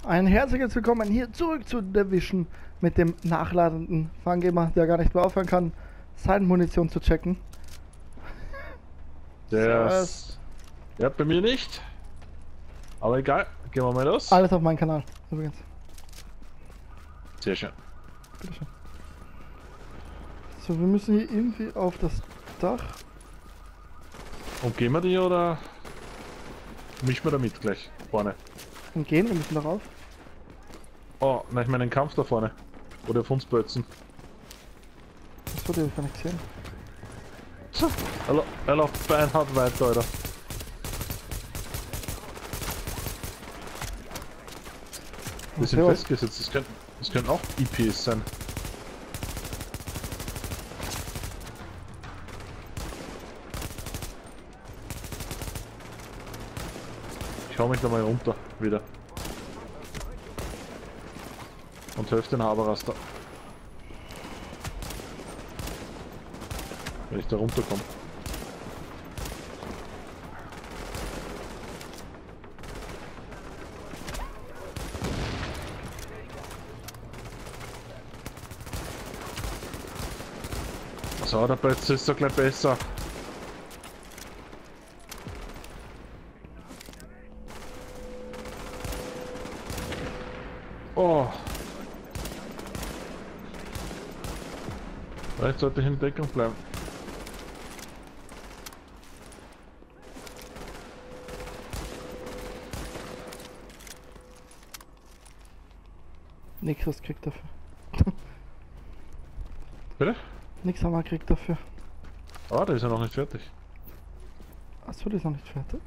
Ein herzliches Willkommen hier zurück zu Division mit dem nachladenden Fangamer, der gar nicht mehr aufhören kann, seine Munition zu checken. Das... Ja, bei mir nicht. Aber egal, gehen wir mal los. Alles auf meinem Kanal, übrigens. Sehr schön. Bitteschön. So, wir müssen hier irgendwie auf das Dach. Und gehen wir die oder mischen wir damit gleich vorne? Und gehen, wir müssen darauf. Oh, nein, ich meine den Kampf da vorne. Oder auf uns Bötzen. Achso, die hab ich gar nicht gesehen. So, er läuft beinhart weiter, Alter. Wir sind festgesetzt, das können auch IPs sein. Ich hau mich da mal runter, wieder. Und helfe den Haberraster. Wenn ich da runterkomme. So, der Plätze ist doch gleich besser. Oh. Vielleicht sollte ich in Deckung bleiben. Nix was kriegt dafür. Bitte? Nix haben wir gekriegt dafür. Ah, der ist ja noch nicht fertig. Achso, die ist noch nicht fertig.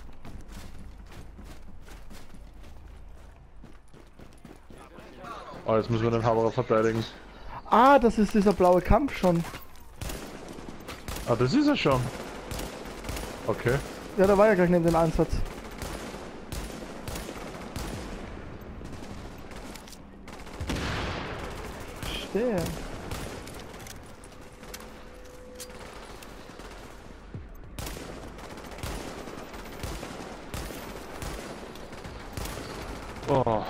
Ah, jetzt müssen wir den Haberer verteidigen. Ah, das ist dieser blaue Kampf schon. Ah, das ist er schon. Okay. Ja, da war ja gleich neben dem Einsatz. Verstehe. Oh.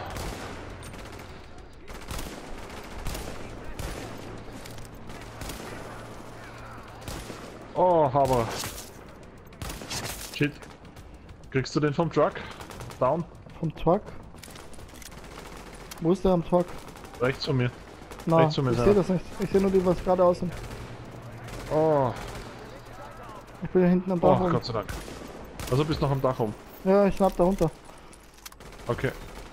Oh, Haber. Shit. Kriegst du den vom Truck? Down? Vom Truck? Wo ist der am Truck? Rechts von mir. Na, Rechts von mir ich ist sehe einer. das nicht. Ich sehe nur die, was geradeaus sind. Oh. Ich bin hier hinten am Oh, Dach oben. Gott sei Dank. Also bist noch am Dach oben. Ja, ich schnapp da runter. Okay.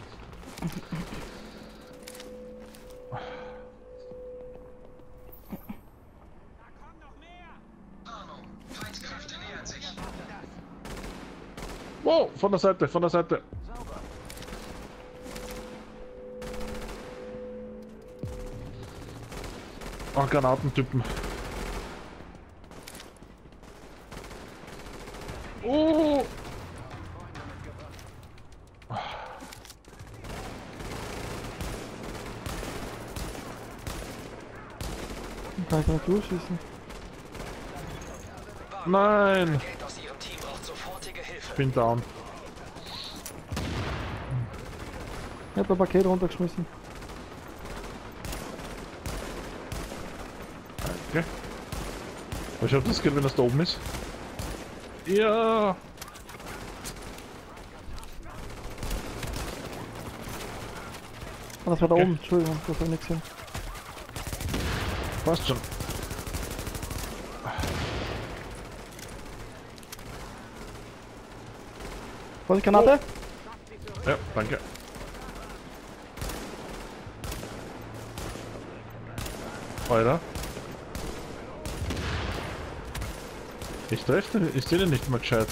Wow, von der Seite, von der Seite. Oh, Granatentypen. Oh! Kann ich direkt durchschießen? Nein! Ich bin down. Ich hab ein Paket runtergeschmissen. Danke. Ich hab das geht, wenn das da oben ist. Ja! Ah, das war da Okay. oben. Entschuldigung, das war nichts hin. Passt schon. Vorsicht, Granate? Ja, danke. Alter. Ich treffe den, ich sehe den nicht mal gescheit.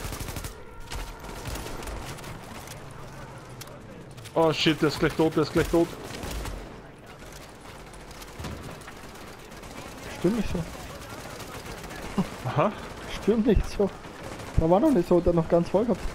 Oh shit, der ist gleich tot, der ist gleich tot. Stimmt nicht so. Aha. Stimmt nicht so. Da war noch nicht so, der noch ganz voll gehabt.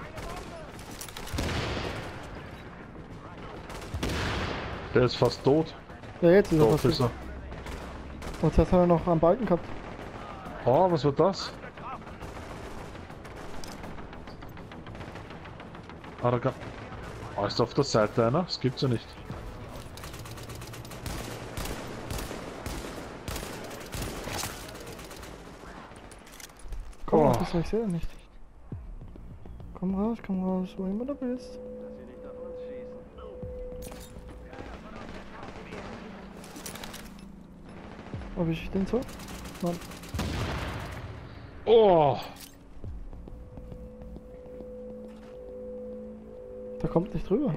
Der ist fast tot. Ja, jetzt ist er Tot fast. ist er. Und jetzt hat er noch am Balken gehabt. Oh, was war das? Ah, da kann... Oh, ist auf der Seite einer? Das gibt's ja nicht. Komm, Oh. das ich sehe nicht. Komm raus, wo immer du bist. Ob ich den so? Nein. Oh! Da kommt nicht drüber.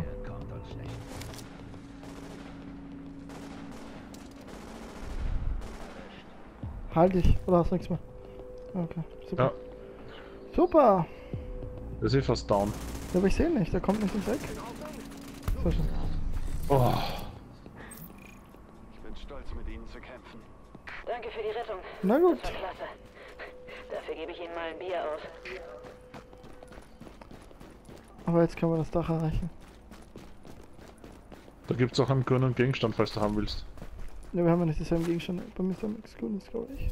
Halt dich, oder hast du nichts mehr? Okay, super. Ja, Super! der ist eh fast down. Ja, aber ich sehe nicht, der kommt nicht ins Eck. So schön. Oh! Ich bin stolz, mit Ihnen zu kämpfen. Danke für die Rettung. Na gut. Das war klasse. Dafür gebe ich Ihnen mal ein Bier aus. Aber jetzt können wir das Dach erreichen. Da gibt's auch einen grünen Gegenstand, falls du haben willst. Ja, wir haben ja nicht dieselben Gegenstände. Bei mir ist da nichts Grünes, glaube ich.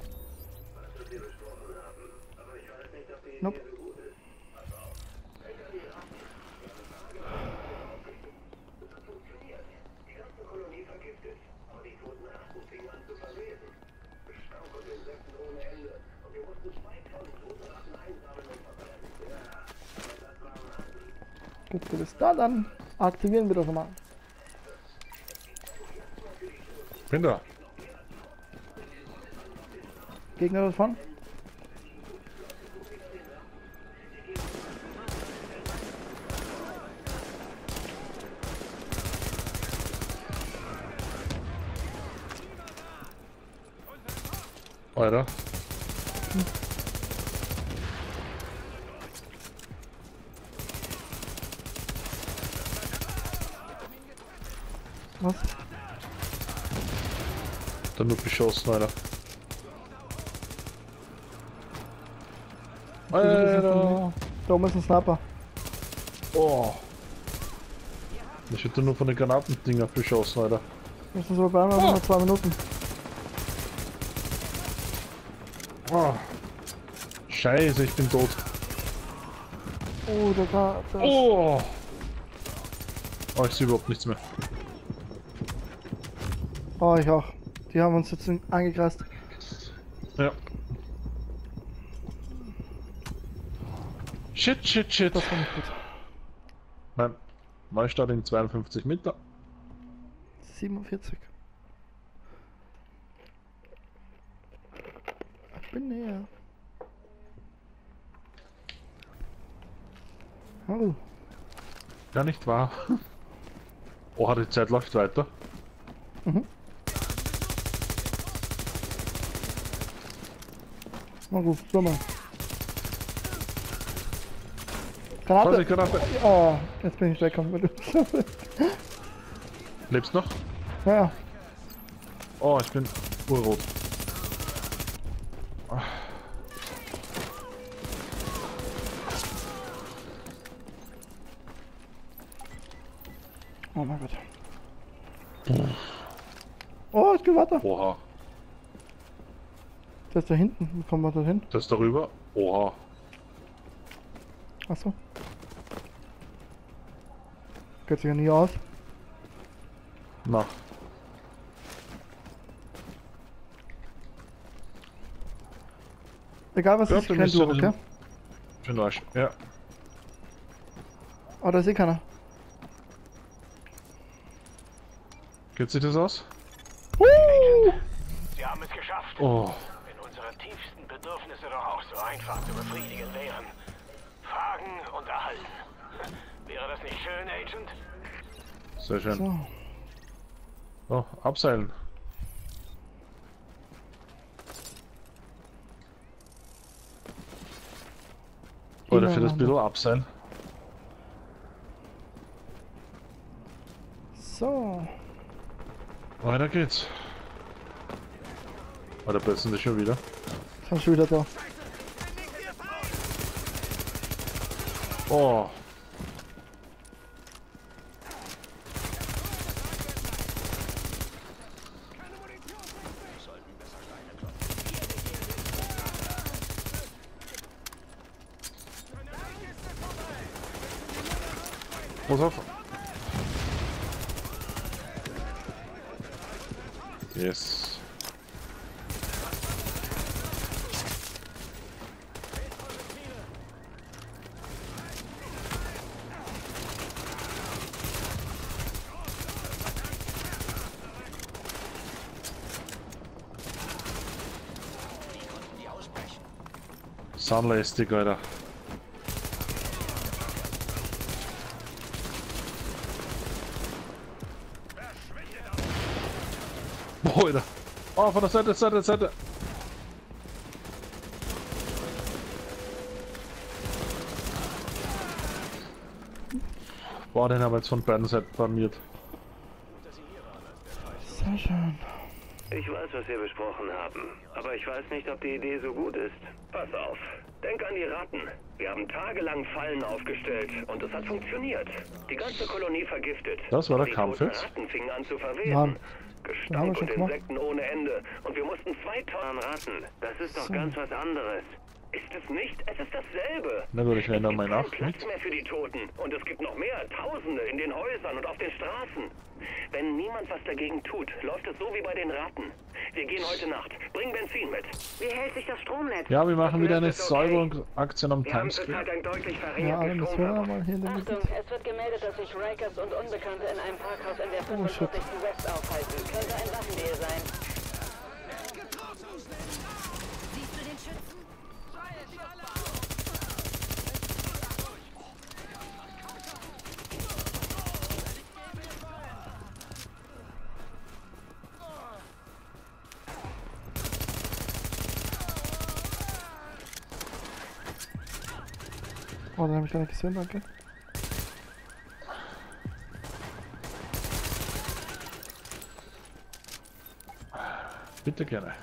Nope. Gut, du bist da, dann aktivieren wir das mal. Bin da. Gegner davon. Weiter. Was? Dann nur beschossen, Alter. Alter. Da oben ist ein Sniper. Oh. Ich hätte nur von den Granatendinger beschossen, Alter. Müssen wir bleiben, aber nur 2 Minuten. Oh. Scheiße, ich bin tot. Oh, der Oh. Oh, ich sehe überhaupt nichts mehr. Oh, ich auch. Die haben uns jetzt angekreist. Ja. Shit, shit, shit. Das war nicht gut. Nein. Neustart in 52 Meter. 47. Ich bin näher. Hallo. Ja, nicht wahr. Oh, die Zeit läuft weiter. Mhm. Na gut, schau mal. Vorsicht, Granate! Granate. Oh, jetzt bin ich weggekommen. Lebst noch? Ja, ja. Oh, ich bin urrot. Oh mein Gott. Oh, es geht weiter. Oha. Der ist da hinten. Wie kommen wir da hin? Das darüber? Oha. Achso. Geht sich ja nie aus. Na. Egal was Ja, ist, bei ich mir renn ist durch, ja okay? Für den Arsch. Ja. Oh, da ist eh keiner. Geht sich das aus? Sie haben es geschafft. Oh. Wenn unsere tiefsten Bedürfnisse doch auch so einfach zu befriedigen wären. Fragen und erhalten. Wäre das nicht schön, Agent? Sehr schön. So. So, abseilen. Oder für das bisschen abseilen. So. Weiter geht's. Oh, da plötzlich schon wieder. Sind schon wieder da. Oh. Pass auf. Yes. Soundlästig, Alter. Boah, Alter. Oh, von der Seite. Boah, den haben wir jetzt von beiden Seiten blamiert. Sehr schön. Ich weiß, was wir besprochen haben, aber ich weiß nicht, ob die Idee so gut ist. Pass auf, denk an die Ratten. Wir haben tagelang Fallen aufgestellt und es hat funktioniert. Die ganze Kolonie vergiftet. Das war der Die Kampf toten jetzt? Ratten fingen an zu verwesen. Mann. Gestank wir schon und gemacht. Insekten ohne Ende. Und wir mussten 2 Tonnen Ratten. Das ist doch So. ganz was anderes. Ist es nicht? Es ist dasselbe. Na gut, ich nehme da mal Kein nach. Platz mehr für die Toten. Und es gibt noch mehr, Tausende in den Häusern und auf den Straßen. Wenn niemand was dagegen tut, läuft es so wie bei den Ratten. Wir gehen heute Nacht. Bring Benzin mit. Wie hält sich das Stromnetz? Ja, wir machen wieder eine Das ist okay. Säuberungsaktion am Wir haben Timescreen. zurzeit ein deutlich Ja, alle verringertes Missionen Stromverbrauch. mal hier in der Achtung, Mitte. es wird gemeldet, dass sich Rikers und Unbekannte in einem Parkhaus in der Oh, shit. 45. West aufhalten. Könnte ein Waffendeal sein. Oh, den habe ich gar nicht gesehen, danke. Bitte gerne.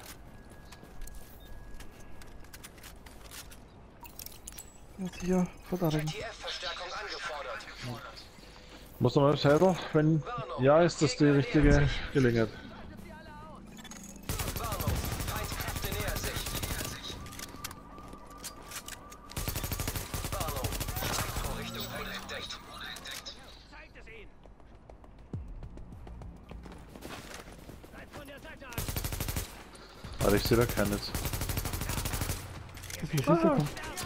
Jetzt hier verteidigen. TF-Verstärkung angefordert. Muss nochmal selber, wenn ja, ist das die richtige Gelegenheit. Warnung, Feindkräfte nähern sich. Warnung, Sprengvorrichtung wurde entdeckt. Zeigt es ihnen. Bleibt von der Seite an. Aber ich sehe da keinen jetzt. Wie viele Schüsse kommen?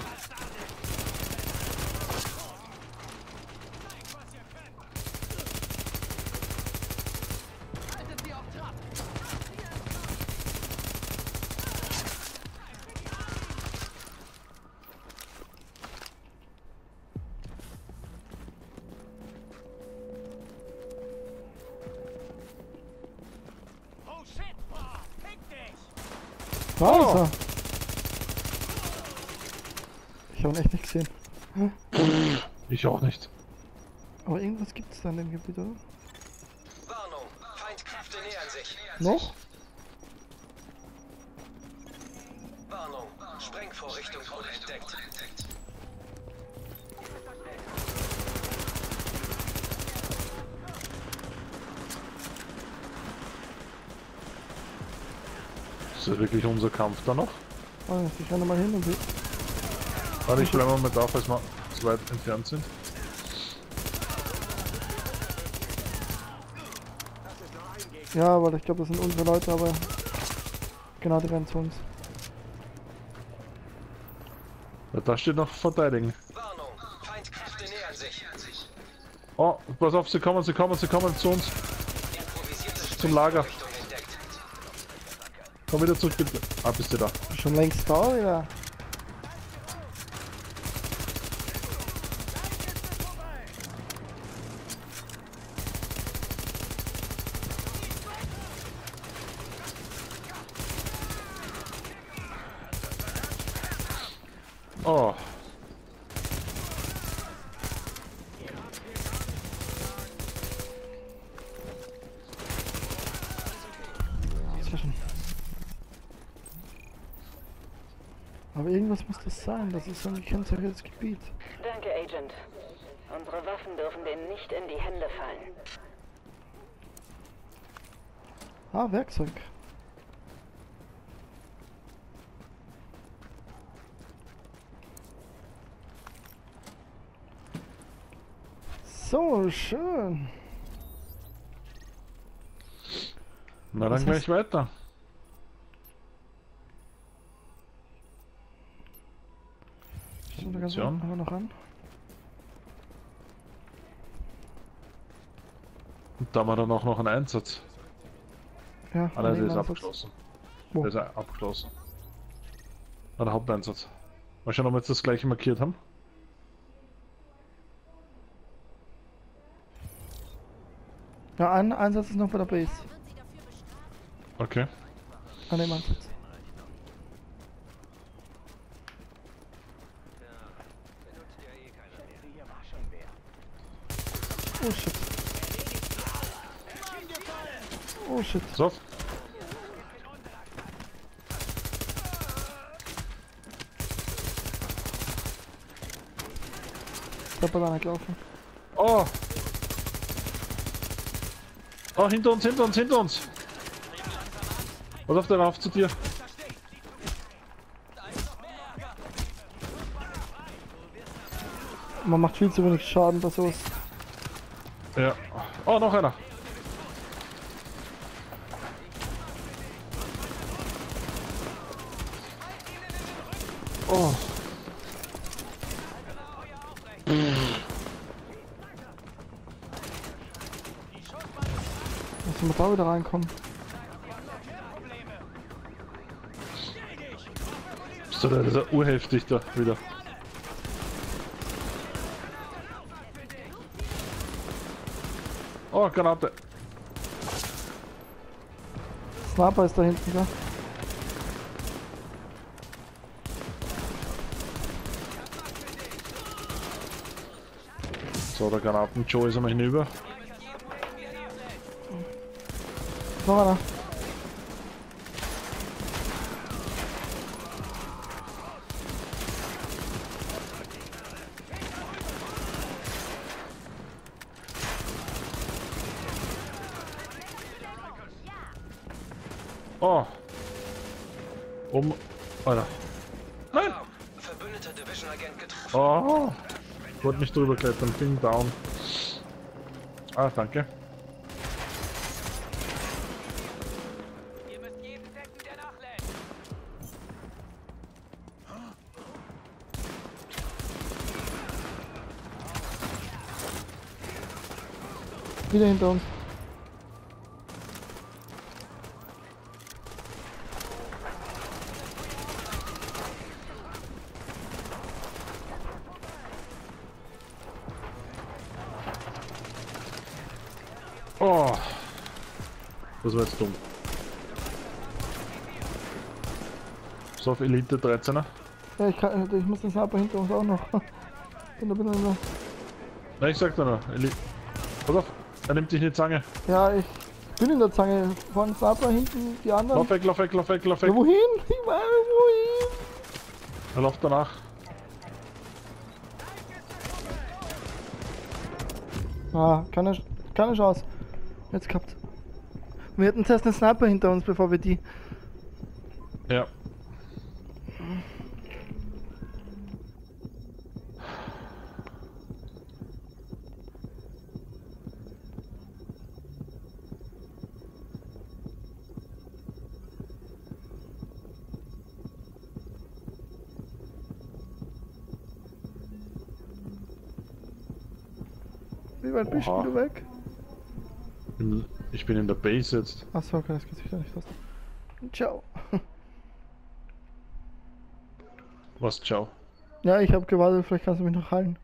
Oh shit! Fick dich! Da ist er. Ich habe ihn echt nicht gesehen. Ich auch nicht. Aber irgendwas gibt es da in dem Gebiet, oder? Warnung, Feindkräfte nähern sich. Noch? Warnung, Sprengvorrichtung wurde entdeckt. Ist das wirklich unser Kampf da noch? Oh, ich renne mal hin und sehe. Warte, ich bleibe mal mit auf, als wir zu weit entfernt sind. Ja, weil ich glaube, das sind unsere Leute, aber genau, die rennen zu uns. Ja, da steht noch verteidigen. Warnung, Feindkräfte nähern sich. Oh, pass auf, sie kommen zu uns. Improvisierte Zum Lager. Sprengvorrichtung entdeckt. Komm wieder zurück, bitte. Ah, bist du da? Schon längst da, oder? Oh. Sehr schön. Aber irgendwas muss das sein. Das ist so ein gekennzeichnetes Gebiet. Danke, Agent. Unsere Waffen dürfen denen nicht in die Hände fallen. Ah, Werkzeug. So, schön. Na Was dann gleich weiter. Stimmt, da ganz Munition. haben wir noch an. Und da haben wir dann auch noch einen Einsatz. Ja, Ah nein, der ist Einsatz. abgeschlossen. Wo? Der ist abgeschlossen. Ah, der Haupteinsatz. Mal schauen, ob wir jetzt das gleiche markiert haben. Ja, ein Einsatz ist noch bei der Base. Okay. An dem Einsatz. Oh shit. Oh shit. So. Da ist einer gelaufen. Oh! Oh, hinter uns, hinter uns, hinter uns! Pass auf, der rauf zu dir. Man macht viel zu wenig Schaden bei sowas. Ja. Oh, noch einer. Oh. Müssen wir da wieder reinkommen? So, der ist ja urheftig da wieder. Oh, Granate. Sniper ist da hinten, ja. So, der Granaten-Joe ist einmal hinüber. Noch einer. Oh. Alter. Nein! Verbündeter Division-Agent getroffen. Oh. Ich wollte nicht drüber klettern. Bin down. Ah, danke. Ihr müsst jeden decken, der nachlädt. Wieder hinter uns. Oh. Das war jetzt dumm. So auf Elite 13er. Ja, ich muss den Sniper hinter uns auch noch. Bin da bin Nein, ich sag da noch. Pass auf, er nimmt dich in die Zange. ja, ich bin in der Zange. Vorne Sniper, hinten die anderen. Lauf weg, lauf weg, lauf weg, lauf weg. Ja, wohin? Ich meine, wohin? Er läuft danach. Ah, keine Chance. Jetzt gehabt. Wir hätten zuerst einen Sniper hinter uns, bevor wir die. Ja. Wie weit bist Oha. du weg? Ich bin in der Base jetzt. Achso, okay, das geht sich ja nicht fast. Ciao. Was, ciao. Ja, ich habe gewartet, vielleicht kannst du mich noch heilen.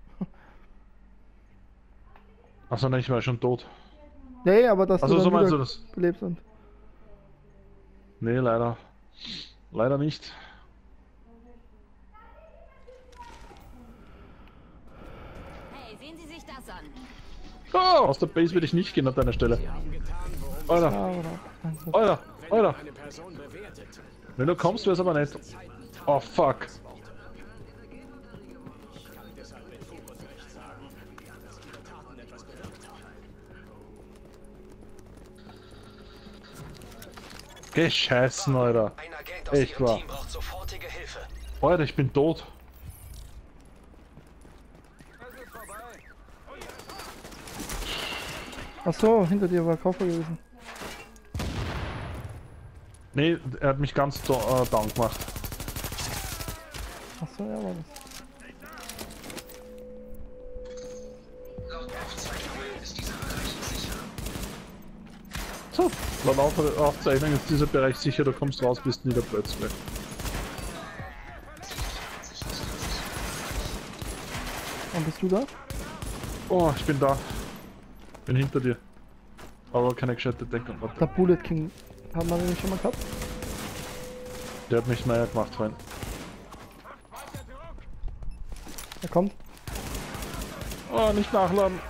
Achso, nein, ich war schon tot. Nee, aber dass Also du so dann meinst du wieder das? belebst und. Nee, leider. Leider nicht. Hey, sehen Sie sich das an. Oh, aus der Base will ich nicht gehen an deiner Stelle. Alter, Ja, oder? Alter, Alter. Wenn du kommst, wär's aber nett. Oh, fuck. Gescheißen, Alter. Ein Agent aus Echt Ihrem wahr. Team braucht sofortige Hilfe. Alter, ich bin tot. Achso, hinter dir war Koffer gewesen. Nee, er hat mich ganz down gemacht. Achso, ja, war das. So, laut Aufzeichnung ist dieser Bereich sicher, du kommst raus, bist nie der plötzlich. Und bist du da? Oh, ich bin da. Bin hinter dir. Aber keine gescheite Deckung. Der Bullet King. Haben wir den schon mal gehabt? Der hat mich näher gemacht vorhin. Er kommt. Oh, nicht nachladen.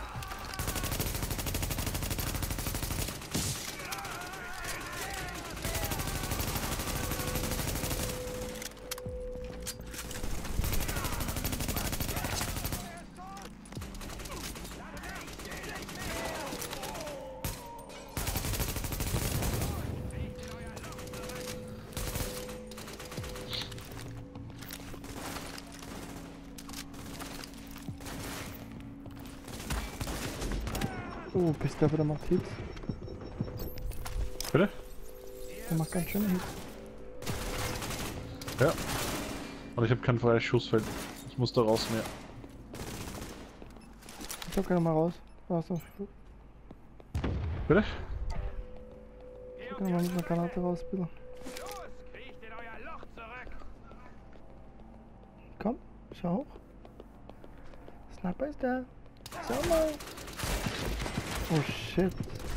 Oh, bist du der macht Hits? Bitte? Der macht ganz schön Hits. Ja. Und ich habe kein freies Schussfeld. Ich muss da raus mehr. Ich hab gerne mal raus. Achso. Bitte? Ich kann mal mit einer Granate raus, bitte. Kriecht in euer Loch zurück! Komm, schau hoch. Sniper ist da. Schau mal. Oh shit.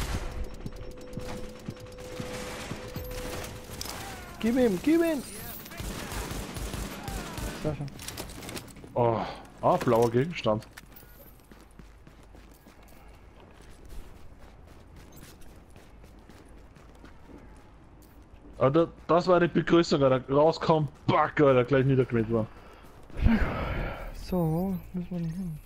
Gib ihm, gib ihm! Sehr schön. Oh. Ah, blauer Gegenstand. Alter, das war eine Begrüßung, Alter. Rauskommen, back, Alter, gleich niedergemäht war. So, müssen wir nicht hin.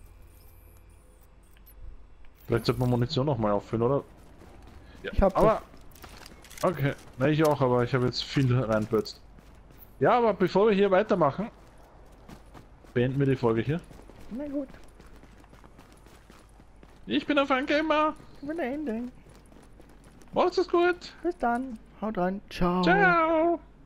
Vielleicht sollte man Munition noch mal auffüllen, oder? Ja, Ich hab aber... Okay, na ich auch, aber ich habe jetzt viel reinpötzt. Ja, aber bevor wir hier weitermachen, beenden wir die Folge hier. Na gut, Ich bin auf ein Gamer. wieder Ende. Macht's es gut. Bis dann. Haut rein. Ciao. Ciao.